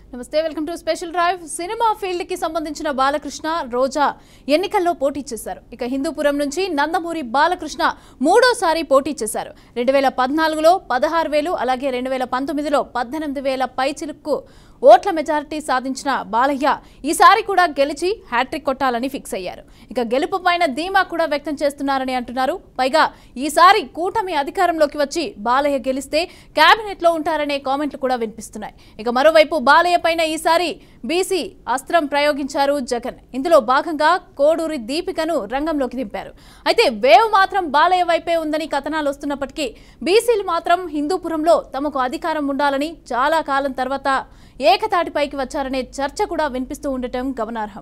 నమస్తే welcome to special drive. Cinema field కి సంబంధించిన బాలకృష్ణ రోజా ఎన్నికల్లో పోటీ చేశారు. ఇక హిందూపురం నుంచి నందమూరి బాలకృష్ణ మూడోసారి పోటీ చేశారు. 2014లో 16,000 అలాగే 2019లో 18,000 పైచిలుకు ఓట్ల మెజారిటీ సాధించిన బాలయ్య ఈసారి కూడా గెలిచి హ్యాట్రిక్ కొట్టాలని ఫిక్స్ అయ్యారు. ఇక గెలుపు పైన ధీమా కూడా వ్యక్తం చేస్తున్నారని అంటున్నారు. పైగా ఈసారి కూటమి అధికారంలోకి వచ్చి బాలయ్య గెలిస్తే కేబినెట్ లో ఉంటారనే కామెంట్లు కూడా వినిపిస్తున్నాయి. ఇక మరోవైపు బాలయ్య పైన ఈసారి బీసీ అస్త్రం ప్రయోగించారు జగన్. ఇందులో భాగంగా కోడూరి దీపికను రంగంలోకి దింపారు. అయితే వేవ్ మాత్రం బాలయ్య వైపే ఉందని కథనాలు వస్తున్నప్పటికీ బీసీలు మాత్రం హిందూపురంలో తమకు అధికారం ఉండాలని చాలా కాలం తర్వాత ఏకతాటిపైకి వచ్చారనే చర్చ కూడా వినిపిస్తూ ఉండటం గమనార్హం.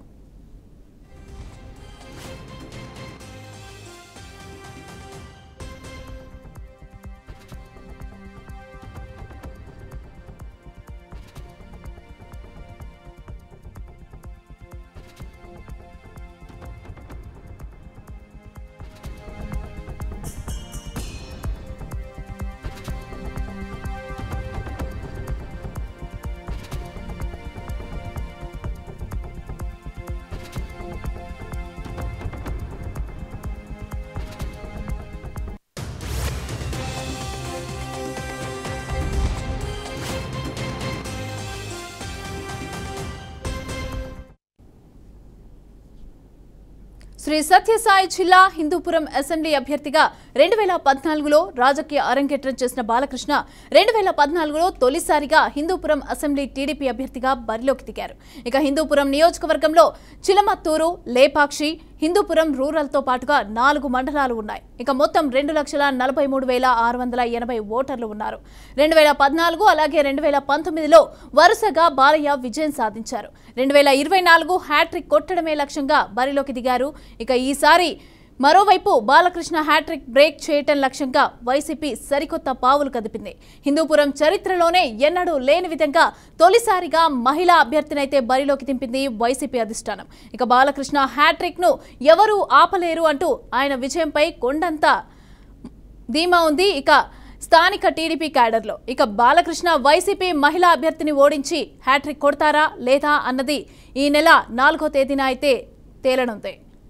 శ్రీ సత్యసాయి జిల్లా హిందూపురం అసెంబ్లీ అభ్యర్థిగా 2014లో రాజకీయ అరంగేట్రం చేసిన బాలకృష్ణ 2014లో తొలిసారిగా హిందూపురం అసెంబ్లీ టీడీపీ అభ్యర్థిగా బరిలోకి దిగారు. ఇక హిందూపురం నియోజకవర్గంలో చిలమత్తూరు, లేపాక్షి, హిందూపురం రూరల్తో పాటుగా 4 మండలాలు ఉన్నాయి. ఇక మొత్తం 2,43,680 ఓటర్లు ఉన్నారు. 2014 అలాగే 2019లో వరుసగా బాలయ్య విజయం సాధించారు. 2024 హ్యాట్రిక్ కొట్టడమే లక్ష్యంగా బరిలోకి దిగారు. ఇక ఈసారి మరోవైపు బాలకృష్ణ హ్యాట్రిక్ బ్రేక్ చేయటం లక్ష్యంగా వైసీపీ సరికొత్త పావులు కదిపింది. హిందూపురం చరిత్రలోనే ఎన్నడూ లేని విధంగా తొలిసారిగా మహిళా అభ్యర్థినైతే బరిలోకి దింపింది వైసీపీ అధిష్టానం. ఇక బాలకృష్ణ హ్యాట్రిక్ ను ఎవరూ ఆపలేరు అంటూ ఆయన విజయంపై కొండంత ధీమా ఉంది. ఇక స్థానిక టీడీపీ క్యాడర్లో ఇక బాలకృష్ణ వైసీపీ మహిళా అభ్యర్థిని ఓడించి హ్యాట్రిక్ కొడతారా లేదా అన్నది ఈ నెల 4వ తేదీన అయితే తేలనుంది.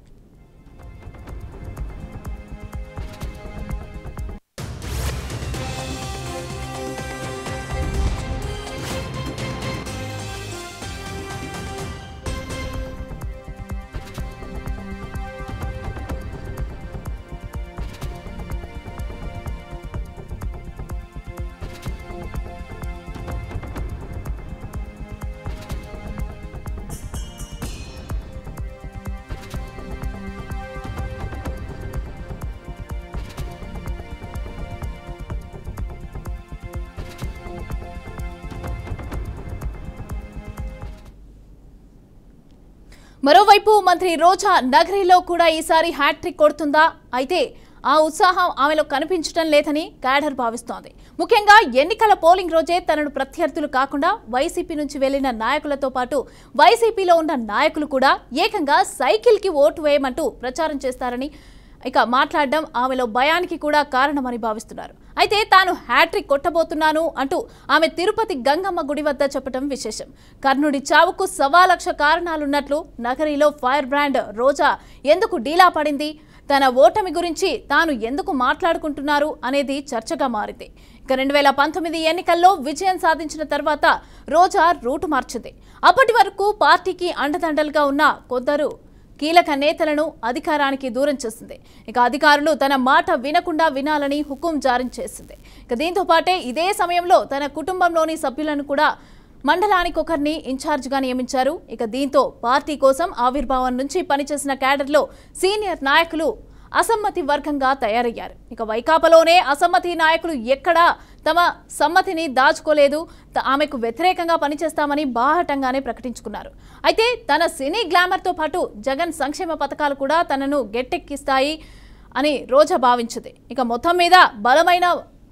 మరోవైపు మంత్రి రోజా నగరిలో కూడా ఈసారి హ్యాట్రిక్ కొడుతుందా? అయితే ఆ ఉత్సాహం ఆమెలో కనిపించడం లేదని క్యాడర్ భావిస్తోంది. ముఖ్యంగా ఎన్నికల పోలింగ్ రోజే తనను ప్రత్యర్థులు కాకుండా వైసీపీ నుంచి వెళ్లిన నాయకులతో పాటు వైసీపీలో ఉన్న నాయకులు కూడా ఏకంగా సైకిల్కి ఓటు వేయమంటూ ప్రచారం చేస్తారని ఇక మాట్లాడడం ఆమెలో భయానికి కూడా కారణమని భావిస్తున్నారు. అయితే తాను హ్యాట్రిక్ కొట్టబోతున్నాను అంటూ ఆమె తిరుపతి గంగమ్మ గుడి వద్ద చెప్పడం విశేషం. కర్ణుడి చావుకు 1,00,000 కారణాలున్నట్లు నగరిలో ఫైర్ బ్రాండ్ రోజా ఎందుకు డీలా పడింది, తన ఓటమి గురించి తాను ఎందుకు మాట్లాడుకుంటున్నారు అనేది చర్చగా మారింది. ఇక 2019 ఎన్నికల్లో విజయం సాధించిన తర్వాత రోజా రూటు మార్చింది. అప్పటి వరకు పార్టీకి అండదండలుగా ఉన్న కొందరు కీలక నేతలను అధికారానికి దూరం చేసింది. ఇక అధికారులు తన మాట వినకుండా వినాలని హుకుం జారీ చేసింది. ఇక దీంతో పాటే ఇదే సమయంలో తన కుటుంబంలోని సభ్యులను కూడా మండలానికి ఒకరిని ఇన్ఛార్జిగా నియమించారు. ఇక దీంతో పార్టీ కోసం ఆవిర్భావం నుంచి పనిచేసిన క్యాడర్లో సీనియర్ నాయకులు అసమ్మతి వర్గంగా తయారయ్యారు. ఇక వైకాపాలోనే అసమ్మతి నాయకులు ఎక్కడా తమ సమ్మతిని దాచుకోలేదు, ఆమెకు వ్యతిరేకంగా పనిచేస్తామని బాహటంగానే ప్రకటించుకున్నారు. అయితే తన సినీ గ్లామర్తో పాటు జగన్ సంక్షేమ పథకాలు కూడా తనను గట్టెక్కిస్తాయి అని రోజా భావించింది. ఇక మొత్తం మీద బలమైన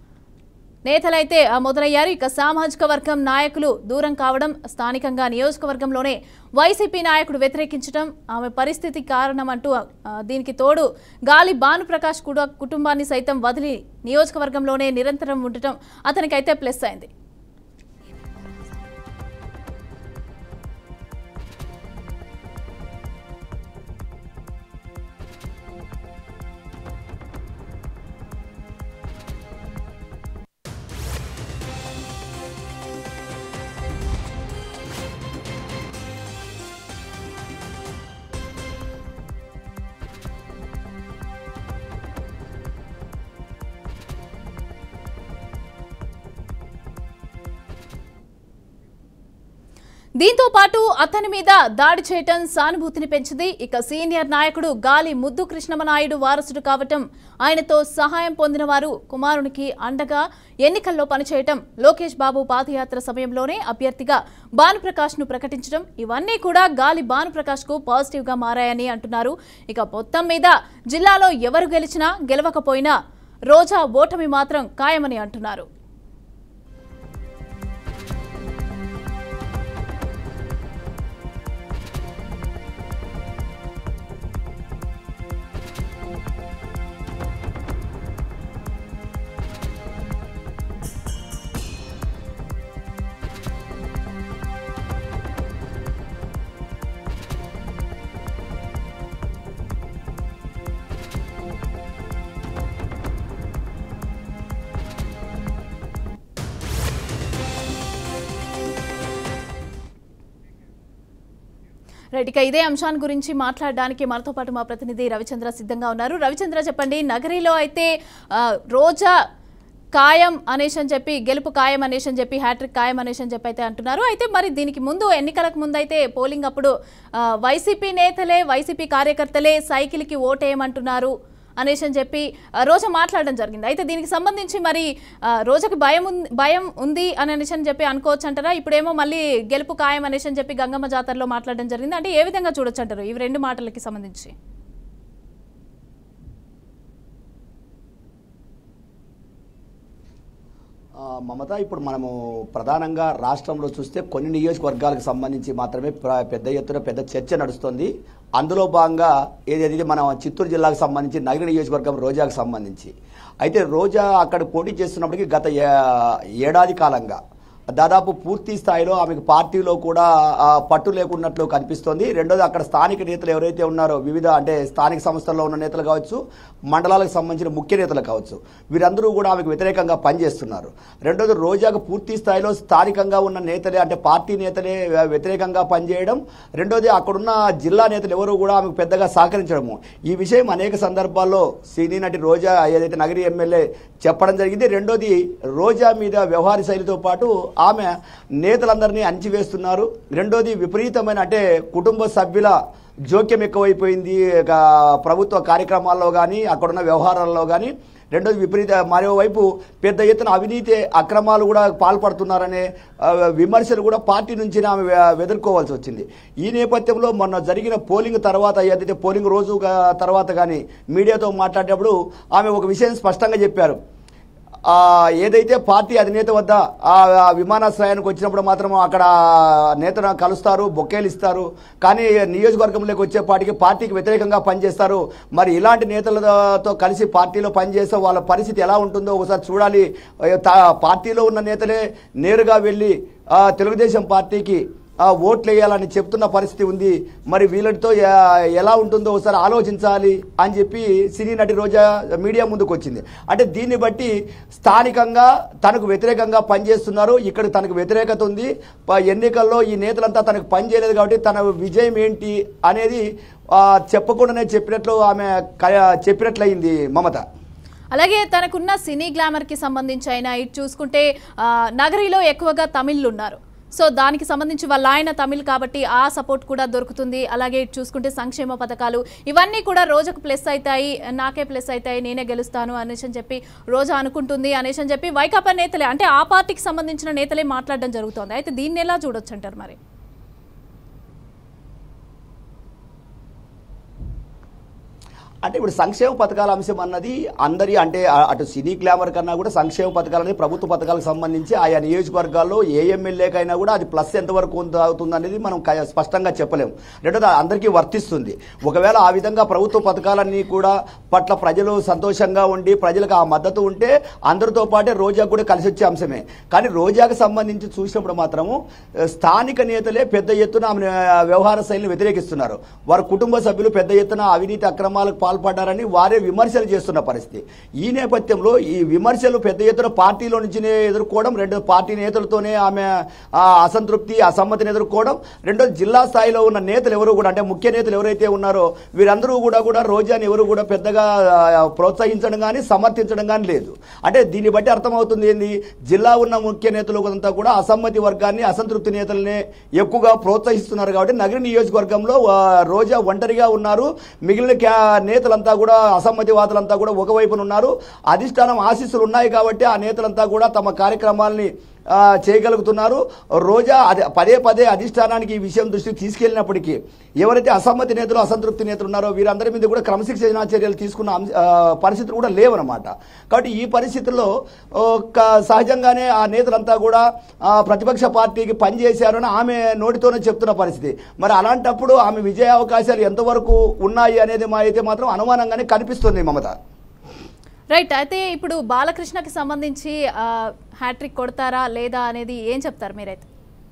నేతలైతే మొదలయ్యారు. ఇక సామాజిక వర్గం నాయకులు దూరం కావడం, స్థానికంగా నియోజకవర్గంలోనే వైసీపీ నాయకుడు వ్యతిరేకించడం ఆమె పరిస్థితి కారణమంటూ దీనికి తోడు గాలి భానుప్రకాష్ కూడా కుటుంబాన్ని సైతం వదిలి నియోజకవర్గంలోనే నిరంతరం ఉండటం అతనికైతే ప్లస్ అయింది. దీంతో పాటు అతని మీద దాడి చేయటం సానుభూతిని పెంచింది. ఇక సీనియర్ నాయకుడు గాలి ముద్దు కృష్ణమనాయుడు వారసుడు కావటం, ఆయనతో సహాయం పొందిన వారు కుమారునికి అండగా ఎన్నికల్లో పనిచేయటం, లోకేష్ బాబు పాదయాత్ర సమయంలోనే అభ్యర్థిగా భానుప్రకాష్ ను ప్రకటించడం, ఇవన్నీ కూడా గాలి భానుప్రకాష్ కు పాజిటివ్ గా మారాయని అంటున్నారు. ఇక మొత్తం మీద జిల్లాలో ఎవరు గెలిచినా గెలవకపోయినా రోజా ఓటమి మాత్రం ఖాయమని అంటున్నారు. రైట్, ఇక ఇదే అంశాన్ని గురించి మాట్లాడడానికి మనతో పాటు మా ప్రతినిధి రవిచంద్ర సిద్ధంగా ఉన్నారు. రవిచంద్ర, చెప్పండి, నగరిలో అయితే రోజా ఖాయం అనేసి అని చెప్పి, గెలుపు ఖాయం అనేసి అని చెప్పి, హ్యాట్రిక్ ఖాయం అనేసి అని చెప్పి అయితే అంటున్నారు. అయితే మరి దీనికి ముందు, ఎన్నికలకు ముందు అయితే పోలింగ్ అప్పుడు వైసీపీ నేతలే, వైసీపీ కార్యకర్తలే సైకిల్కి ఓటేయమంటున్నారు అనేసి అని చెప్పి రోజా మాట్లాడడం జరిగింది. అయితే దీనికి సంబంధించి మరి రోజాకి భయం ఉంది అని అనేసి అని చెప్పి అనుకోవచ్చు అంటారా? ఇప్పుడేమో మళ్ళీ గెలుపు ఖాయం అనేసి అని చెప్పి గంగమ్మ జాతరలో మాట్లాడడం జరిగింది. అంటే ఏ విధంగా చూడొచ్చు అంటారు ఈ రెండు మాటలకి సంబంధించి? మమత, ఇప్పుడు మనము ప్రధానంగా రాష్ట్రంలో చూస్తే కొన్ని నియోజకవర్గాలకు సంబంధించి మాత్రమే పెద్ద ఎత్తున పెద్ద చర్చ నడుస్తుంది. అందులో భాగంగా ఏదైతే మన చిత్తూరు జిల్లాకు సంబంధించి నగర నియోజకవర్గం రోజాకు సంబంధించి, అయితే రోజా అక్కడ పోటీ చేస్తున్నప్పటికీ గత ఏడాది కాలంగా దాదాపు పూర్తి స్థాయిలో ఆమెకు పార్టీలో కూడా పట్టు లేకున్నట్లు కనిపిస్తోంది. రెండోది, అక్కడ స్థానిక నేతలు ఎవరైతే ఉన్నారో, వివిధ అంటే స్థానిక సంస్థల్లో ఉన్న నేతలు కావచ్చు, మండలాలకు సంబంధించిన ముఖ్య నేతలు కావచ్చు, వీరందరూ కూడా ఆమెకు వ్యతిరేకంగా పనిచేస్తున్నారు. రెండోది, రోజాకు పూర్తి స్థాయిలో స్థానికంగా ఉన్న నేతలే, అంటే పార్టీ నేతలే వ్యతిరేకంగా పనిచేయడం. రెండోది, అక్కడున్న జిల్లా నేతలు ఎవరు కూడా ఆమెకు పెద్దగా సహకరించడము. ఈ విషయం అనేక సందర్భాల్లో సినీ నటి రోజా ఏదైతే నగరి ఎమ్మెల్యే చెప్పడం జరిగింది. రెండోది, రోజా మీద వ్యవహార శైలితో పాటు ఆమె నేతలందరినీ అణిచివేస్తున్నారు. రెండోది, విపరీతమైన అంటే కుటుంబ సభ్యుల జోక్యం ఎక్కువైపోయింది ప్రభుత్వ కార్యక్రమాల్లో కానీ, అక్కడున్న వ్యవహారాల్లో కానీ. రెండోది, మరోవైపు పెద్ద ఎత్తున అవినీతి అక్రమాలు కూడా పాల్పడుతున్నారనే విమర్శలు కూడా పార్టీ నుంచి ఆమె ఎదుర్కోవాల్సి వచ్చింది. ఈ నేపథ్యంలో మొన్న జరిగిన పోలింగ్ తర్వాత, ఏదైతే పోలింగ్ రోజు తర్వాత కానీ మీడియాతో మాట్లాడేటప్పుడు ఆమె ఒక విషయం స్పష్టంగా చెప్పారు. ఏదైతే పార్టీ అధినేత వద్ద ఆ విమానాశ్రయానికి వచ్చినప్పుడు మాత్రం అక్కడ నేతను కలుస్తారు, బొకేలు ఇస్తారు, కానీ నియోజకవర్గంలోకి వచ్చేపాటికి పార్టీకి వ్యతిరేకంగా పనిచేస్తారు. మరి ఇలాంటి నేతలతో కలిసి పార్టీలో పనిచేస్తే వాళ్ళ పరిస్థితి ఎలా ఉంటుందో ఒకసారి చూడాలి. పార్టీలో ఉన్న నేతలే నేరుగా వెళ్ళి తెలుగుదేశం పార్టీకి ఓట్లు వేయాలని చెప్తున్న పరిస్థితి ఉంది. మరి వీళ్ళతో ఎలా ఉంటుందో ఒకసారి ఆలోచించాలి అని చెప్పి సినీ నటి రోజా మీడియా ముందుకు వచ్చింది. అంటే దీన్ని బట్టి స్థానికంగా తనకు వ్యతిరేకంగా పనిచేస్తున్నారు, ఇక్కడ తనకు వ్యతిరేకత ఉంది, ఎన్నికల్లో ఈ నేతలంతా తనకు పని చేయలేదు కాబట్టి తన విజయం ఏంటి అనేది చెప్పకుండానే ఆమె చెప్పినట్లయింది మమత. అలాగే తనకున్న సినీ గ్లామర్ కి సంబంధించి అయినా ఇటు చూసుకుంటే నగరిలో ఎక్కువగా తమిళ్లు ఉన్నారు. సో దానికి సంబంధించి వాళ్ళ ఆయన తమిళ్ కాబట్టి ఆ సపోర్ట్ కూడా దొరుకుతుంది. అలాగే చూసుకుంటే సంక్షేమ పథకాలు ఇవన్నీ కూడా రోజాకు ప్లస్ అవుతాయి, నాకే ప్లస్ అవుతాయి, నేనే గెలుస్తాను అనేసి అని చెప్పి రోజా అనుకుంటుంది అనేసి అని చెప్పి వైకాపా నేతలే, అంటే ఆ పార్టీకి సంబంధించిన నేతలే మాట్లాడడం జరుగుతోంది. అయితే దీన్ని ఎలా చూడొచ్చు అంటారు మరి? అంటే ఇప్పుడు సంక్షేమ పథకాల అంశం అన్నది అందరి, అంటే అటు సినీ గ్లామర్ కన్నా కూడా సంక్షేమ పథకాలు అనేది ప్రభుత్వ పథకాలకు సంబంధించి ఆయా నియోజకవర్గాల్లో ఏ ఎమ్మెల్యేకైనా కూడా అది ప్లస్ ఎంతవరకు అవుతుంది అనేది మనం స్పష్టంగా చెప్పలేము. రెండోది, అందరికీ వర్తిస్తుంది. ఒకవేళ ఆ విధంగా ప్రభుత్వ పథకాలన్నీ కూడా పట్ల ప్రజలు సంతోషంగా ఉండి ప్రజలకు ఆ మద్దతు ఉంటే అందరితో పాటే రోజాకు కూడా కలిసి వచ్చే అంశమే. కానీ రోజాకు సంబంధించి చూసినప్పుడు మాత్రము స్థానిక నేతలే పెద్ద ఎత్తున వ్యవహార శైలిని వ్యతిరేకిస్తున్నారు. వారి కుటుంబ సభ్యులు పెద్ద ఎత్తున అవినీతి అక్రమాలకు పాల్పడ్డారని వారే విమర్శలు చేస్తున్న పరిస్థితి. ఈ నేపథ్యంలో ఈ విమర్శలు పెద్ద ఎత్తున పార్టీలో నుంచినే ఎదుర్కోవడం, రెండు పార్టీ నేతలతోనే ఆమె అసంతృప్తి అసమ్మతిని ఎదుర్కోవడం, రెండో జిల్లా స్థాయిలో ఉన్న నేతలు ఎవరు కూడా అంటే ముఖ్య నేతలు ఎవరైతే ఉన్నారో వీరందరూ కూడా రోజాని ఎవరు కూడా పెద్దగా ప్రోత్సహించడం కానీ సమర్థించడం కానీ లేదు. అంటే దీన్ని బట్టి అర్థమవుతుంది ఏంది, జిల్లా ఉన్న ముఖ్య నేతలు అంతా కూడా అసమ్మతి వర్గాన్ని అసంతృప్తి నేతలనే ఎక్కువగా ప్రోత్సహిస్తున్నారు. కాబట్టి నగరి నియోజకవర్గంలో రోజా ఒంటరిగా ఉన్నారు. మిగిలిన నేతలంతా కూడా అసమ్మతివాదులంతా కూడా ఒకవైపున ఉన్నారు. అధిష్టానం ఆశీస్సులు ఉన్నాయి కాబట్టి ఆ నేతలంతా కూడా తమ కార్యక్రమాలని చేయగలుగుతున్నారు. రోజా పదే పదే అధిష్టానానికి ఈ విషయం దృష్టికి తీసుకెళ్లినప్పటికీ ఎవరైతే అసమ్మతి నేతలు అసంతృప్తి నేతలు ఉన్నారో వీరందరి మీద కూడా క్రమశిక్షణ చర్యలు తీసుకున్న పరిస్థితులు కూడా లేవన్నమాట. కాబట్టి ఈ పరిస్థితుల్లో సహజంగానే ఆ నేతలంతా కూడా ప్రతిపక్ష పార్టీకి పనిచేశారని ఆమె నోటితోనే చెప్తున్న పరిస్థితి. మరి అలాంటప్పుడు ఆమె విజయ అవకాశాలు ఎంతవరకు ఉన్నాయి అనేది అయితే మాత్రం అనుమానంగానే కనిపిస్తుంది మమత. రైట్. అయితే ఇప్పుడు బాలకృష్ణకి సంబంధించి హ్యాట్రిక్ కొడతారా లేదా అనేది ఏం చెప్తారు మీరైతే?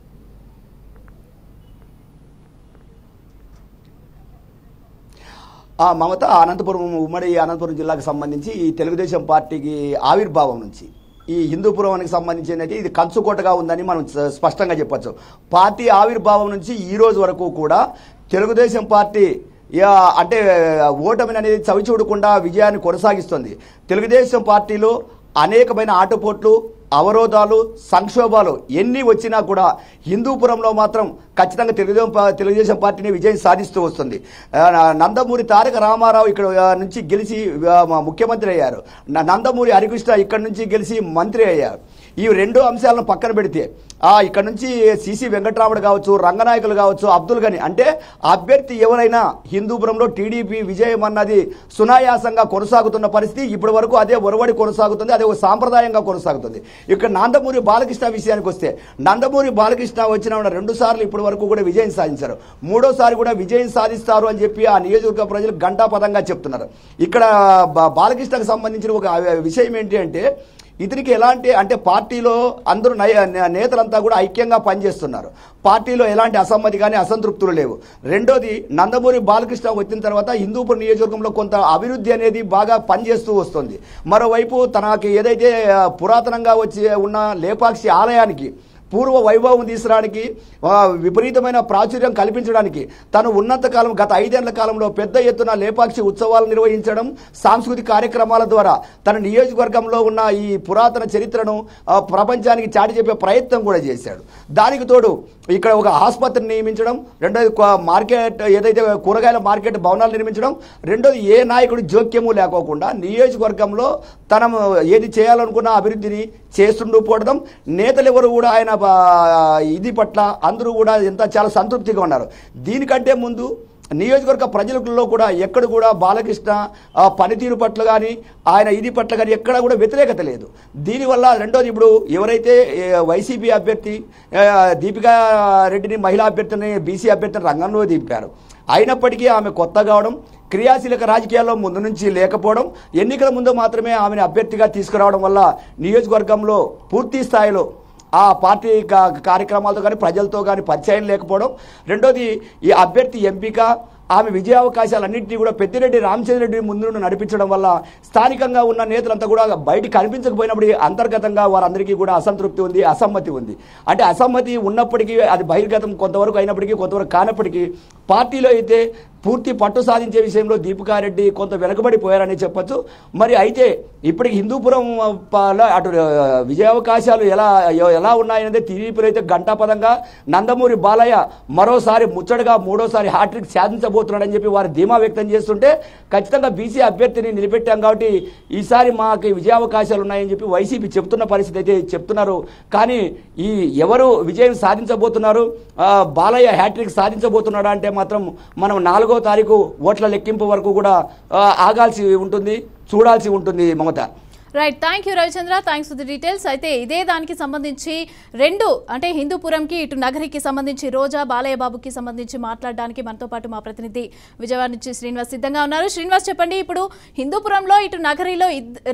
మమత, ఉమ్మడి అనంతపురం జిల్లాకు సంబంధించి ఈ తెలుగుదేశం పార్టీకి ఆవిర్భావం నుంచి ఈ హిందూపురానికి సంబంధించినది ఇది కంచుకోటగా ఉందని మనం స్పష్టంగా చెప్పొచ్చు. పార్టీ ఆవిర్భావం నుంచి ఈ రోజు వరకు కూడా తెలుగుదేశం పార్టీ అంటే ఓటమిని అనేది చవిచూడకుండా విజయాన్ని కొనసాగిస్తుంది. తెలుగుదేశం పార్టీలో అనేకమైన ఆటుపోట్లు, అవరోధాలు, సంక్షోభాలు ఎన్ని వచ్చినా కూడా హిందూపురంలో మాత్రం ఖచ్చితంగా తెలుగుదేశం పార్టీని విజయం సాధిస్తూ వస్తుంది. నందమూరి తారక రామారావు ఇక్కడ నుంచి గెలిచి ముఖ్యమంత్రి అయ్యారు. నందమూరి హరికృష్ణ ఇక్కడ నుంచి గెలిచి మంత్రి అయ్యారు. ఈ రెండు అంశాలను పక్కన పెడితే ఇక్కడ నుంచి సిసి వెంకటరాముడు కావచ్చు, రంగనాయకులు కావచ్చు, అబ్దుల్ గని అంటే అభ్యర్థి ఎవరైనా హిందూపురంలో టీడీపీ విజయం అన్నది సునాయాసంగా కొనసాగుతున్న పరిస్థితి. ఇప్పటి వరకు అదే ఒరవడి కొనసాగుతుంది, అదే ఒక సాంప్రదాయంగా కొనసాగుతుంది. ఇక్కడ నందమూరి బాలకృష్ణ విషయానికి వస్తే నందమూరి బాలకృష్ణ వచ్చిన 2 సార్లు ఇప్పటి వరకు కూడా విజయం సాధించారు. 3వసారి కూడా విజయం సాధిస్తారు అని చెప్పి ఆ నియోజకవర్గ ప్రజలు ఘంటాపథంగా చెప్తున్నారు. ఇక్కడ బాలకృష్ణకు సంబంధించిన ఒక విషయం ఏంటి అంటే ఇతనికి ఎలాంటి అంటే పార్టీలో అందరూ నేతలంతా కూడా ఐక్యంగా పనిచేస్తున్నారు. పార్టీలో ఎలాంటి అసమ్మతి కానీ అసంతృప్తులు లేవు. రెండోది నందమూరి బాలకృష్ణ వచ్చిన తర్వాత హిందూపురం నియోజకవర్గంలో కొంత అభివృద్ధి అనేది బాగా పనిచేస్తూ వస్తుంది. మరోవైపు తనకి ఏదైతే పురాతనంగా వచ్చి ఉన్న లేపాక్షి ఆలయానికి పూర్వ వైభవం తీసుకురావడానికి విపరీతమైన ప్రాచుర్యం కల్పించడానికి తను ఉన్నంతకాలం గత 5 ఏళ్ల కాలంలో పెద్ద ఎత్తున లేపాక్షి ఉత్సవాలు నిర్వహించడం, సాంస్కృతిక కార్యక్రమాల ద్వారా తన నియోజకవర్గంలో ఉన్న ఈ పురాతన చరిత్రను ప్రపంచానికి చాటి చెప్పే ప్రయత్నం కూడా చేశాడు. దానికి తోడు ఇక్కడ ఒక ఆసుపత్రిని నియమించడం, రెండోది మార్కెట్ ఏదైతే కూరగాయల మార్కెట్ భవనాలు నిర్మించడం, రెండోది ఏ నాయకుడి జోక్యము లేకోకుండా నియోజకవర్గంలో తన ఏది చేయాలనుకున్న అభివృద్ధిని చేస్తుండూ పోవడం, నేతలు ఎవరు కూడా ఆయన ఇది పట్ల అందరూ కూడా చాలా సంతృప్తిగా ఉన్నారు. దీనికంటే ముందు నియోజకవర్గ ప్రజలలో కూడా ఎక్కడ కూడా బాలకృష్ణ పనితీరు పట్ల కానీ ఆయన ఇది పట్ల కానీ ఎక్కడ కూడా వ్యతిరేకత లేదు. దీనివల్ల రెండోది ఇప్పుడు ఎవరైతే వైసీపీ అభ్యర్థి దీపికా రెడ్డిని మహిళా అభ్యర్థిని బీసీ అభ్యర్థిని రంగంలో దింపారు. అయినప్పటికీ ఆమె కొత్త కావడం, క్రియాశీలక రాజకీయాల్లో ముందు నుంచి లేకపోవడం, ఎన్నికల ముందు మాత్రమే ఆమెను అభ్యర్థిగా తీసుకురావడం వల్ల నియోజకవర్గంలో పూర్తి స్థాయిలో ఆ పార్టీ కార్యక్రమాలతో కానీ ప్రజలతో కానీ పరిచయం లేకపోవడం, రెండోది ఈ అభ్యర్థి ఎంపిక ఆమె విజయావకాశాలన్నింటినీ కూడా పెద్దిరెడ్డి రామచంద్రరెడ్డి ముందు నుండి నడిపించడం వల్ల స్థానికంగా ఉన్న నేతలంతా కూడా బయటికి కనిపించకపోయినప్పుడు అంతర్గతంగా వారందరికీ కూడా అసంతృప్తి ఉంది, అసమ్మతి ఉంది. అంటే అసమ్మతి ఉన్నప్పటికీ అది బహిర్గతం కొంతవరకు అయినప్పటికీ కొంతవరకు కానప్పటికీ పార్టీలో అయితే పూర్తి పట్టు సాధించే విషయంలో దీపికారెడ్డి కొంత వెనకబడిపోయారని చెప్పొచ్చు. మరి అయితే ఇప్పటికి హిందూపురం అటు విజయావకాశాలు ఎలా ఉన్నాయనేది టీడీపీలో అయితే ఘంటాపదంగా నందమూరి బాలయ్య మరోసారి ముచ్చటగా 3వసారి హ్యాట్రిక్ సాధించబోతున్నాడని చెప్పి వారు ధీమా వ్యక్తం చేస్తుంటే ఖచ్చితంగా బీసీ అభ్యర్థిని నిలబెట్టాం కాబట్టి ఈసారి మాకు విజయావకాశాలు ఉన్నాయని చెప్పి వైసీపీ చెప్తున్న పరిస్థితి అయితే చెప్తున్నారు. కానీ ఈ ఎవరు విజయం సాధించబోతున్నారు, బాలయ్య హ్యాట్రిక్ సాధించబోతున్నాడా అంటే మాత్రం మనం 4వ తారీఖు ఓట్ల లెక్కింపు వరకు కూడా ఆగాల్సి ఉంటుంది, చూడాల్సి ఉంటుంది Mamata. Right. Thank you Ravichandra, thanks for the details. అయితే ఇదే దానికి సంబంధించి అంటే హిందూపురంకి ఇటు నగరికి సంబంధించి రోజా బాలయ్య బాబుకి సంబంధించి మాట్లాడడానికి మనతో పాటు మా ప్రతినిధి విజయవాడ నుంచి శ్రీనివాస్ సిద్ధంగా ఉన్నారు. శ్రీనివాస్, చెప్పండి, ఇప్పుడు హిందూపురంలో ఇటు నగరిలో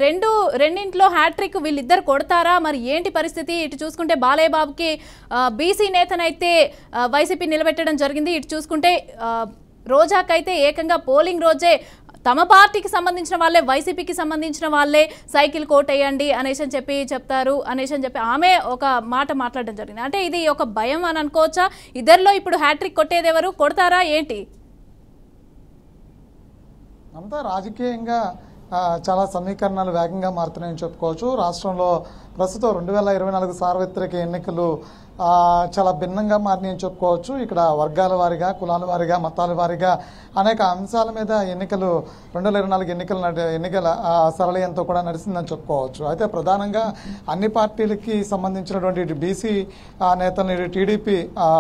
రెండింట్లో హ్యాట్రిక్ వీళ్ళిద్దరు కొడతారా? మరి ఏంటి పరిస్థితి? ఇటు చూసుకుంటే బాలయ్య బాబుకి బీసీ నేతనైతే వైసీపీ నిలబెట్టడం జరిగింది. ఇటు చూసుకుంటే రోజాకైతే ఏకంగా పోలింగ్ రోజే తమ పార్టీకి సంబంధించిన వాళ్ళే, వైసీపీకి సంబంధించిన వాళ్ళే సైకిల్ కోటేయండి అనేసి అని చెప్తారు అనేసి అని చెప్పి ఆమె ఒక మాట మాట్లాడడం జరిగింది. అంటే ఇది ఒక భయం అని అనుకోవచ్చా? ఇద్దరిలో ఇప్పుడు హ్యాట్రిక్ కొట్టేది ఎవరు, కొడతారా ఏంటి? అంతా రాజకీయంగా చాలా సమీకరణాలు వేగంగా మారుతున్నాయని చెప్పుకోవచ్చు. రాష్ట్రంలో ప్రస్తుతం 2024 సార్వత్రిక ఎన్నికలు చాలా భిన్నంగా మారినాయని చెప్పుకోవచ్చు. ఇక్కడ వర్గాల వారీగా, కులాల వారీగా, మతాల వారీగా అనేక అంశాల మీద ఎన్నికలు 2024 ఎన్నికల సరళయంతో కూడా నడిచిందని చెప్పుకోవచ్చు. అయితే ప్రధానంగా అన్ని పార్టీలకి సంబంధించినటువంటి బీసీ నేతలు టీడీపీ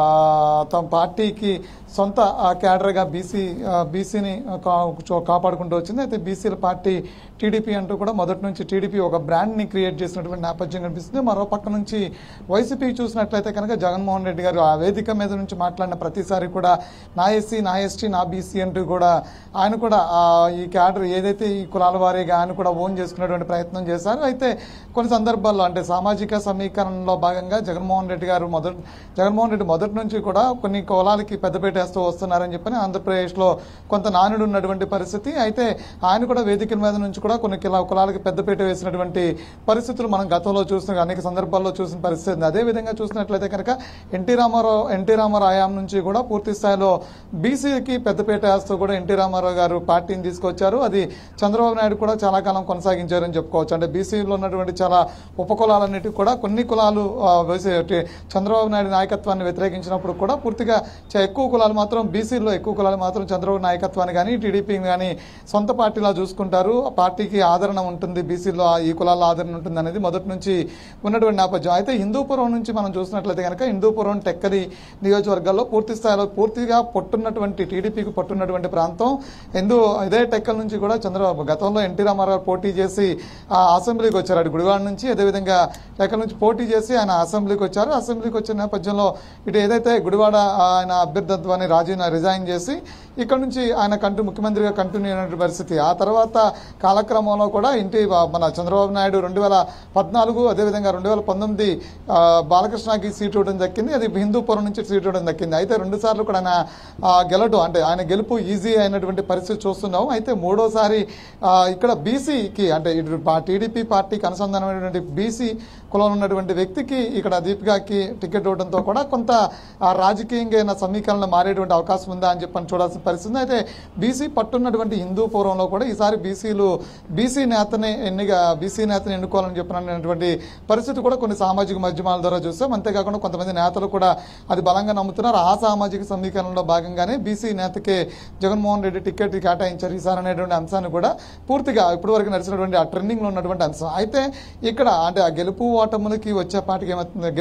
తమ పార్టీకి సొంత క్యాడర్గా బీసీని కాపాడుకుంటూ వచ్చింది. అయితే బీసీల పార్టీ టీడీపీ అంటూ కూడా మొదటి నుంచి టీడీపీ ఒక బ్రాండ్ని క్రియేట్ చేసినటువంటి నేపథ్యం కనిపిస్తుంది. మరో పక్క నుంచి వైసీపీ చూసినట్లయితే కనుక జగన్మోహన్ రెడ్డి గారు ఆ వేదిక మీద నుంచి మాట్లాడిన ప్రతిసారి కూడా నా ఎస్సీ, నా ఎస్టీ, నా బీసీ అంటూ కూడా ఆయన కూడా ఈ క్యాడర్ ఏదైతే ఈ కులాల వారీగా ఆయన కూడా ఓన్ చేసుకునేటువంటి ప్రయత్నం చేశారు. అయితే కొన్ని సందర్భాల్లో అంటే సామాజిక సమీకరణలో భాగంగా జగన్మోహన్ రెడ్డి మొదటి నుంచి కూడా కొన్ని కులాలకి పెద్దపీట వేస్తూ వస్తున్నారని చెప్పని ఆంధ్రప్రదేశ్లో కొంత నానుడు ఉన్నటువంటి పరిస్థితి. అయితే ఆయన కూడా వేదికల మీద నుంచి కూడా కొన్ని కులాలకి పెద్దపీట వేసినటువంటి పరిస్థితులు మనం గతంలో చూసిన అనేక సందర్భాల్లో చూసిన పరిస్థితి ఉంది. అదేవిధంగా చూసినట్లయితే కనుక ఎన్టీ రామారావు హయాం నుంచి కూడా పూర్తి స్థాయిలో బీసీకి పెద్దపీట వేస్తూ కూడా ఎన్టీ రామారావు గారు పార్టీని తీసుకొచ్చారు. అది చంద్రబాబు నాయుడు కూడా చాలా కాలం కొనసాగించారని చెప్పుకోవచ్చు. అంటే బీసీలో ఉన్నటువంటి చాలా ఉపకులాలన్నిటికీ కూడా కొన్ని కులాలు చంద్రబాబు నాయుడు నాయకత్వాన్ని వ్యతిరేకించినప్పుడు కూడా పూర్తిగా ఎక్కువ కులాలు మాత్రం బీసీలో ఎక్కువ కులాలు మాత్రం చంద్రబాబు నాయకత్వాన్ని కానీ టీడీపీని కానీ సొంత పార్టీలా చూసుకుంటారు. పార్టీకి ఆదరణ ఉంటుంది, బీసీలో ఈ కులాల ఆదరణ ఉంటుంది అనేది మొదటి నుంచి ఉన్నటువంటి నేపథ్యం. అయితే హిందూపురం నుంచి మనం చూసినట్లయితే కనుక హిందూపురం, టెక్కలి నియోజకవర్గాల్లో పూర్తి స్థాయిలో పూర్తిగా పొట్టున్నటువంటి టీడీపీకి పట్టున్నటువంటి ప్రాంతం. ఇదే టెక్కల నుంచి కూడా చంద్రబాబు గతంలో ఎన్టీ రామారావు పోటీ చేసి అసెంబ్లీకి వచ్చారు. అటు గుడివాడ నుంచి, అదేవిధంగా టెక్కల నుంచి పోటీ చేసి ఆయన అసెంబ్లీకి వచ్చారు. అసెంబ్లీకి వచ్చిన నేపథ్యంలో ఇటు ఏదైతే గుడివాడ ఆయన అభ్యర్థిత్వాన్ని రిజైన్ చేసి ఇక్కడ నుంచి ఆయన ముఖ్యమంత్రిగా కంటిన్యూ అయినటువంటి పరిస్థితి. ఆ తర్వాత కాలక్రమంలో కూడా మన చంద్రబాబు నాయుడు 2014 అదేవిధంగా 2019 బాలకృష్ణకి సీట్ ఇవ్వడం దక్కింది. అది హిందూపురం నుంచి సీట్ ఇవ్వడం దక్కింది. అయితే 2 సార్లు కూడా ఆయన గెలుపు ఈజీ అయినటువంటి పరిస్థితి చూస్తున్నాం. అయితే మూడోసారి ఇక్కడ బీసీకి అంటే టీడీపీ పార్టీకి అనుసంధానమైనటువంటి బీసీ కులంలో ఉన్నటువంటి వ్యక్తికి ఇక్కడ దీపికాకి టికెట్ ఇవ్వడంతో కూడా కొంత రాజకీయంగా సమీకరణలు మారేటువంటి అవకాశం ఉందా అని చెప్పని చూడాల్సిన పరిస్థితి. అయితే బీసీ పట్టున్నటువంటి హిందూపురంలో కూడా ఈసారి బీసీ నేతని ఎన్నుకోవాలని చెప్పినటువంటి పరిస్థితి కూడా కొన్ని సామాజిక మాధ్యమాల ద్వారా చూస్తాం. అంతేకాకుండా కొంతమంది నేతలు కూడా అది బలంగా నమ్ముతున్నారు. ఆ సామాజిక సమీకరణలో భాగంగానే బీసీ నేతకే జగన్మోహన్ రెడ్డి టికెట్ కేటాయించారు ఈసారి అనేటువంటి అంశాన్ని కూడా పూర్తిగా ఇప్పటి వరకు నడిచినటువంటి ఆ ట్రెండింగ్ లో ఉన్నటువంటి అంశం. అయితే ఇక్కడ అంటే ఆ గెలుపు ఓటములకి వచ్చేపాటికి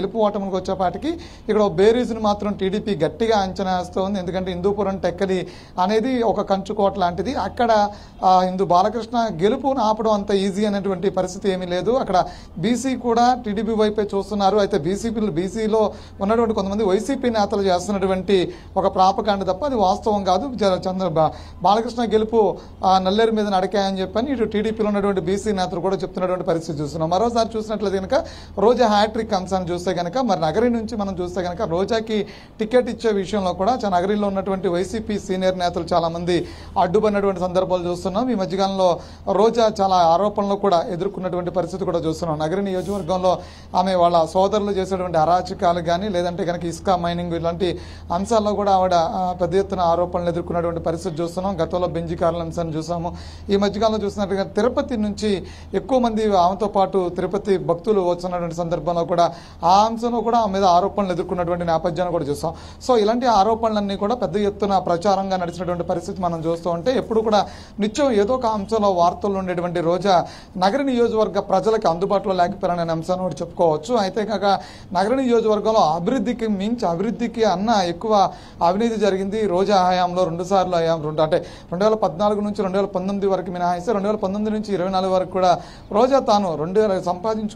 ఇక్కడ బేరీజును మాత్రం టీడీపీ గట్టిగా అంచనా వేస్తోంది. ఎందుకంటే హిందూపురం, టెక్కలి అనేది ఒక కంచుకోట లాంటిది. అక్కడ బాలకృష్ణ గెలుపును ఆపడం అంత ఈజీ అనేటువంటి పరిస్థితి ఏమీ లేదు. అక్కడ బీసీ కూడా టీడీపీ వైపే చూస్తున్నారు. అయితే బీసీలో ఉన్నటువంటి కొంతమంది వైసీపీ నేతలు చేస్తున్నటువంటి ఒక ప్రాపకాండ తప్ప అది వాస్తవం కాదు. బాలకృష్ణ గెలుపు నల్లేరు మీద నడకాయని చెప్పని ఇటు టీడీపీలో ఉన్నటువంటి బీసీ నేతలు కూడా చెప్తున్నటువంటి పరిస్థితి చూస్తున్నాం. మరోసారి చూసినట్లయితే కనుక రోజా హ్యాట్రిక్ అంశాన్ని చూస్తే కనుక మరి నగరి నుంచి మనం చూస్తే కనుక రోజాకి టికెట్ ఇచ్చే విషయంలో కూడా నగరిలో ఉన్నటువంటి వైసీపీ సీనియర్ నేతలు చాలా మంది అడ్డుపడినటువంటి సందర్భాలు చూస్తున్నాం. ఈ మధ్యకాలంలో రోజా చాలా ఆరోపణలు కూడా ఎదుర్కొన్నటువంటి పరిస్థితి కూడా చూస్తున్నాం. నగరి నియోజకవర్గంలో ఆమె వాళ్ళ సోదరులు చేసేటువంటి అరాచకాలు కానీ లేదంటే కనుక ఇసుక మైనింగ్ ఇలాంటి అంశాల్లో కూడా ఆవిడ పెద్ద ఎత్తున ఆరోపణలు ఎదుర్కొన్నటువంటి పరిస్థితి చూస్తున్నాం. గతంలో బెంజి కార్ల అంశాన్ని చూసాము. ఈ మధ్యకాలంలో చూసినట్టుగా తిరుపతి నుంచి ఎక్కువ మంది ఆమెతో పాటు తిరుపతి భక్తులు వస్తున్నటువంటి సందర్భంలో కూడా ఆ అంశంలో కూడా ఆమె మీద ఆరోపణలు ఎదుర్కొన్నటువంటి నేపథ్యాన్ని కూడా చూస్తాం. సో ఇలాంటి ఆరోపణలన్నీ కూడా పెద్ద ఎత్తున ప్రచారంగా నడిచినటువంటి పరిస్థితి మనం చూస్తూ ఉంటే ఎప్పుడు కూడా నిత్యం ఏదో ఒక అంశంలో వార్తల్లో ఉండేటువంటి రోజా నగర నియోజకవర్గ ప్రజలకు అందుబాటులో లేకపోయారనే అంశాన్ని కూడా చెప్పుకోవచ్చు. అయితే కాక నగర నియోజకవర్గంలో అభివృద్ధికి అన్న ఎక్కువ అవినీతి జరిగింది రోజా హయాంలో 2 సార్లు అంటే 2014 నుంచి 2019 వరకు మినహాయిస్తే 2019 నుంచి 24 వరకు కూడా రోజా తాను సంపాదించుకునేటువంటి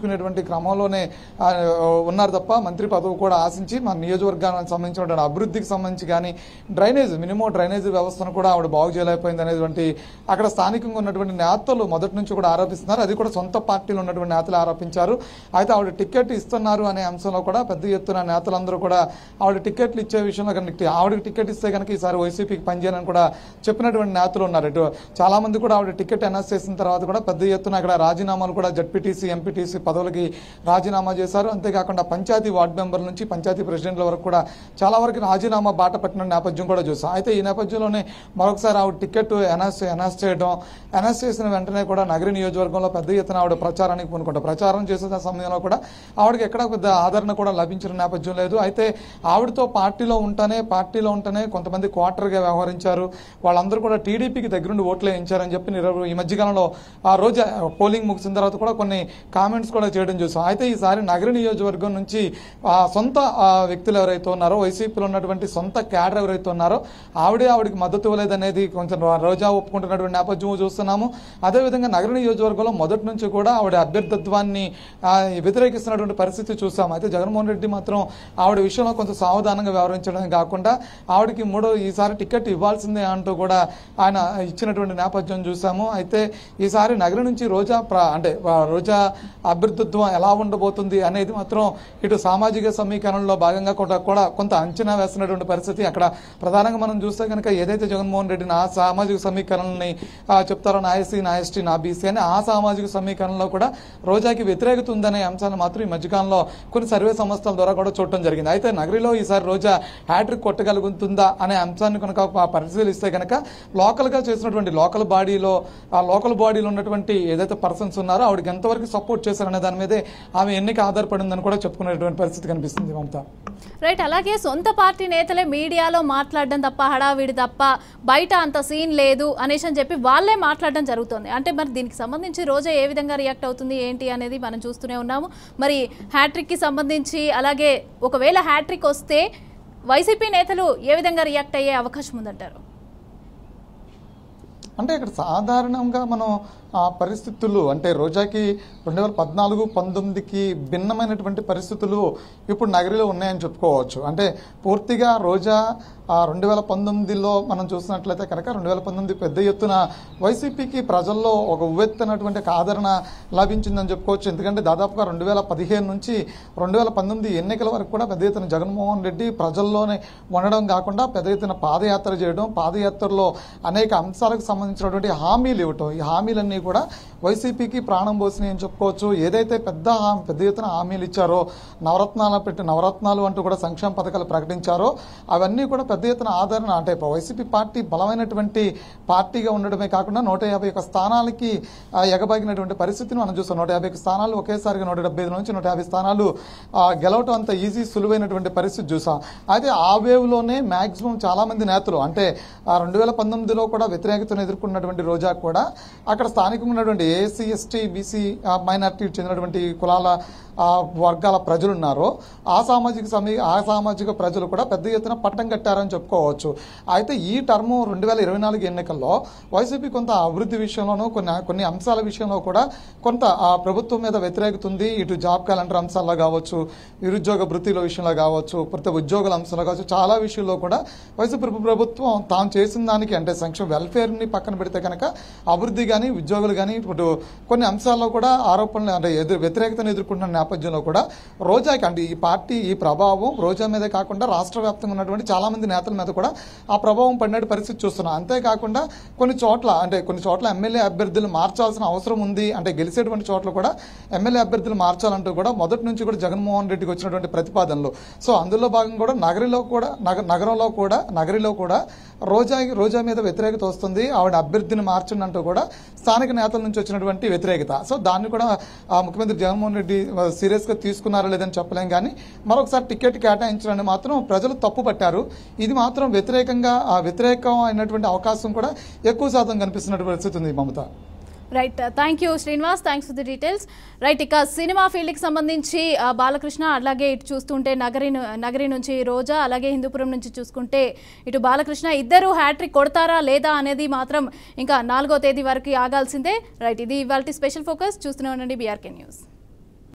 క్రమంలోనే ఉన్నారు తప్ప మంత్రి పదవి కూడా ఆశించి మన నియోజకవర్గానికి సంబంధించిన అభివృద్ధికి సంబంధించి కానీ మినిమం డ్రైనేజ్ వ్యవస్థను కూడా ఆవిడ బాగు చేయలేకపోయింది అనేటువంటి అక్కడ స్థానికంగా ఉన్నటువంటి నేతలు మొదటి నుంచి కూడా ఆరోపిస్తున్నారు. అది కూడా సొంత పార్టీలో ఉన్నటువంటి నేతలు ఆరోపించారు. అయితే ఆవిడ టికెట్ ఇస్తున్నారు అనే అంశంలో కూడా పెద్ద ఎత్తున నేతలందరూ కూడా ఆవిడ టికెట్లు ఇచ్చే విషయంలో కనుక ఆవిడకి టికెట్ ఇస్తే కనుక ఈసారి వైసీపీకి పనిచేయాలని కూడా చెప్పినటువంటి నేతలు ఉన్నారు. ఇటు చాలా మంది కూడా ఆవిడ టికెట్ అనౌన్స్ చేసిన తర్వాత కూడా పెద్ద ఎత్తున అక్కడ రాజీనామాలు కూడా జడ్పీటీసీ ఎంపీటీసీ పదవులకి రాజీనామా చేశారు. అంతేకాకుండా పంచాయతీ వార్డు మెంబర్ల నుంచి పంచాయతీ ప్రెసిడెంట్ల వరకు కూడా చాలా వరకు రాజీనామా బాట పట్టిన నేపథ్యం కూడా చూసాం. అయితే ఈ నేపథ్యంలోనే మరొకసారి ఆవిడ టికెట్ అనౌన్స్ చేయడం, అనౌన్స్ చేసిన వెంటనే కూడా నగరి నియోజకవర్గంలో పెద్ద ఎత్తున ఆవిడ ప్రచారానికి పూనుకుంటారు. ప్రచారం చేసే సమయంలో కూడా ఆవిడకి ఎక్కడ పెద్ద ఆదరణ కూడా లభించిన నేపథ్యం లేదు. అయితే ఆవిడతో పార్టీలో ఉంటేనే కొంతమంది క్వార్టర్గా వ్యవహరించారు. వాళ్ళందరూ కూడా టీడీపీకి దగ్గరుండి ఓట్లు వేయించారని చెప్పి ఈ మధ్యకాలంలో ఆ రోజు పోలింగ్ ముగిసిన తర్వాత కూడా కొన్ని కామెంట్స్ కూడా చేయడం చూసాం. అయితే ఈసారి నగరి నియోజకవర్గం నుంచి సొంత వ్యక్తులు ఎవరైతే ఉన్నారో వైసీపీలో ఉన్నటువంటి సొంత క్యాడర్ ఎవరైతే ఉన్నారో ఆవిడకి మద్దతు ఇవ్వలేదనేది కొంచెం రోజా ఒప్పుకుంటున్నటువంటి నేపథ్యం చూస్తున్నాము. అదేవిధంగా నగర నియోజకవర్గంలో మొదటి నుంచి కూడా ఆవిడ అభ్యర్థిత్వాన్ని వ్యతిరేకిస్తున్నటువంటి పరిస్థితి చూసాము. అయితే జగన్మోహన్ రెడ్డి మాత్రం ఆవిడ విషయంలో కొంచెం సావధానంగా వ్యవహరించడమే కాకుండా ఆవిడకి ఈసారి టికెట్ ఇవ్వాల్సిందే అంటూ కూడా ఆయన ఇచ్చినటువంటి నేపథ్యం చూసాము. అయితే ఈసారి నగరం నుంచి రోజా అభ్యర్థిత్వం ఎలా ఉండబోతుంది అనేది మాత్రం ఇటు సామాజిక సమీకరణలో భాగంగా కూడా కొంత అంచనా వేస్తున్నటువంటి పరిస్థితి అక్కడ ప్రధానంగా మనం చూస్తే కనుక ఏదైతే జగన్మోహన్ రెడ్డి నా సామాజిక సమీకరణని చెప్తారో నా ఎస్సీ నా ఎస్టీ నా బీసీ అని ఆ సామాజిక సమీకరణలో కూడా రోజాకి వ్యతిరేకత ఉందనే అంశాన్ని మాత్రం ఈ మధ్యకాలంలో కొన్ని సర్వే సంస్థల ద్వారా కూడా చూడటం జరిగింది. అయితే నగరిలో ఈసారి రోజా హ్యాట్రిక్ కొట్టగలుగుతుందా అనే అంశాన్ని కనుక పరిశీలిస్తే కనుక లోకల్గా చేసినటువంటి లోకల్ బాడీలో ఉన్నటువంటి ఏదైతే పర్సన్స్ ఉన్నారో ఆవిడకి ఎంతవరకు సపోర్ట్ చేశారనే దాని మీదే ఆమె ఎన్నిక ఆధారపడిందని కూడా చెప్పుకునేటువంటి పరిస్థితి కనిపిస్తుంది మమతా. రైట్. అలాగే సొంత పార్టీ నేతలే మీడియాలో మాట్లాడడం తప్ప హడావిడి తప్ప బయట అంత సీన్ లేదు అనేసి అని చెప్పి వాళ్ళే మాట్లాడడం జరుగుతుంది. అంటే మరి దీనికి సంబంధించి రోజా ఏ విధంగా రియాక్ట్ అవుతుంది ఏంటి అనేది మనం చూస్తూనే ఉన్నాము. మరి హ్యాట్రిక్కి సంబంధించి అలాగే ఒకవేళ హ్యాట్రిక్ వస్తే వైసీపీ నేతలు ఏ విధంగా రియాక్ట్ అయ్యే అవకాశం ఉందంటారు? అంటే ఇక్కడ సాధారణంగా మనం ఆ పరిస్థితులు అంటే రోజాకి 2014-19కి భిన్నమైనటువంటి పరిస్థితులు ఇప్పుడు నగరిలో ఉన్నాయని చెప్పుకోవచ్చు. అంటే పూర్తిగా రోజా 2019లో మనం చూసినట్లయితే కనుక 2019 పెద్ద ఎత్తున వైసీపీకి ప్రజల్లో ఒక ఉవ్వెత్తినటువంటి ఆదరణ లభించిందని చెప్పుకోవచ్చు. ఎందుకంటే దాదాపుగా 2015 నుంచి 2019 ఎన్నికల వరకు కూడా పెద్ద ఎత్తున జగన్మోహన్ రెడ్డి ప్రజల్లోనే ఉండడం కాకుండా పెద్ద ఎత్తున పాదయాత్ర చేయడం, పాదయాత్రలో అనేక అంశాలకు సంబంధించినటువంటి హామీలు ఇవ్వటం, ఈ హామీలన్నీ కూడా వైసీపీకి ప్రాణం పోసినాయి అని చెప్పుకోవచ్చు. ఏదైతే పెద్ద ఎత్తున హామీలు ఇచ్చారో నవరత్నాలు అంటూ కూడా సంక్షేమ పథకాలు ప్రకటించారో అవన్నీ కూడా పెద్ద ఎత్తున ఆదరణ అంటే వైసీపీ పార్టీ బలమైనటువంటి పార్టీగా ఉండడమే కాకుండా 151 స్థానాలకి ఎగబాగినటువంటి పరిస్థితిని మనం చూస్తాం. 151 స్థానాలు ఒకేసారిగా 175 నుంచి 150 స్థానాలు గెలవటం అంత సులువైనటువంటి పరిస్థితి చూసాం. అయితే ఆ వేవ్లోనే మ్యాక్సిమం చాలా మంది నేతలు అంటే 2019లో కూడా వ్యతిరేకతను ఎదుర్కొన్నటువంటి రోజా కూడా అక్కడ స్థానికంగా ఉన్నటువంటి ఏసీ ఎస్టీ బీసీ మైనారిటీకి చెందినటువంటి కులాల వర్గాల ప్రజలు ఉన్నారో ఆ సామాజిక ప్రజలు కూడా పెద్ద ఎత్తున పట్టం కట్టారని చెప్పుకోవచ్చు. అయితే ఈ టర్మ్ 2024 ఎన్నికల్లో వైసీపీ కొంత అభివృద్ధి విషయంలోనూ కొన్ని అంశాల విషయంలో కూడా కొంత ప్రభుత్వం మీద వ్యతిరేకత ఉంది. ఇటు జాబ్ క్యాలెండర్ అంశాల్లో కావచ్చు, నిరుద్యోగ వృత్తిల విషయంలో కావచ్చు, ప్రతి ఉద్యోగుల అంశాల్లో కావచ్చు, చాలా విషయంలో కూడా వైసీపీ ప్రభుత్వం తాను చేసిన దానికి అంటే సంక్షేమ వెల్ఫేర్ని పక్కన పెడితే కనుక అభివృద్ధి కానీ ఉద్యోగులు కానీ ఇప్పుడు కొన్ని అంశాల్లో కూడా ఆరోపణలు అంటే వ్యతిరేకతను ఎదుర్కొంటున్న నేపథ్యంలో కూడా రోజాకి అంటే ఈ ప్రభావం రోజా మీదే కాకుండా రాష్ట్ర వ్యాప్తంగా ఉన్నటువంటి చాలా మంది నేతల మీద కూడా ఆ ప్రభావం పడినట్టు పరిస్థితి చూస్తున్నాం. అంతేకాకుండా కొన్ని చోట్ల ఎమ్మెల్యే అభ్యర్థులు మార్చాల్సిన అవసరం ఉంది. అంటే గెలిచేటువంటి చోట్ల కూడా ఎమ్మెల్యే అభ్యర్థులు మార్చాలంటూ కూడా మొదటి నుంచి కూడా జగన్మోహన్ రెడ్డికి వచ్చినటువంటి ప్రతిపాదనలు. సో అందులో భాగంగా కూడా నగరిలో కూడా రోజా మీద వ్యతిరేకత వస్తుంది. ఆవిడ అభ్యర్థిని మార్చిందంటూ కూడా స్థానిక నేతల నుంచి వచ్చినటువంటి వ్యతిరేకత. సో దాన్ని కూడా ముఖ్యమంత్రి జగన్మోహన్ రెడ్డి సీరియస్గా తీసుకున్నారా లేదని చెప్పలేం. కానీ మరొకసారి టికెట్ కేటాయించడాన్ని మాత్రం ప్రజలు తప్పు పట్టారు. ఇది మాత్రం వ్యతిరేకం అయినటువంటి అవకాశం కూడా ఎక్కువ శాతం కనిపిస్తున్నటువంటి పరిస్థితి ఉంది Mamata. Right. Thank you Srinivas, thanks for the details. Right. ఇక సినిమా ఫీల్డ్కి సంబంధించి బాలకృష్ణ, అలాగే ఇటు చూస్తుంటే నగరి నుంచి రోజా, అలాగే హిందూపురం నుంచి చూసుకుంటే ఇటు బాలకృష్ణ ఇద్దరు హ్యాట్రిక్ కొడతారా లేదా అనేది మాత్రం ఇంకా 4వ తేదీ వరకు ఆగాల్సిందే. రైట్. ఇది ఇవాల్టి స్పెషల్ ఫోకస్. చూస్తూనే ఉండండి BRK న్యూస్.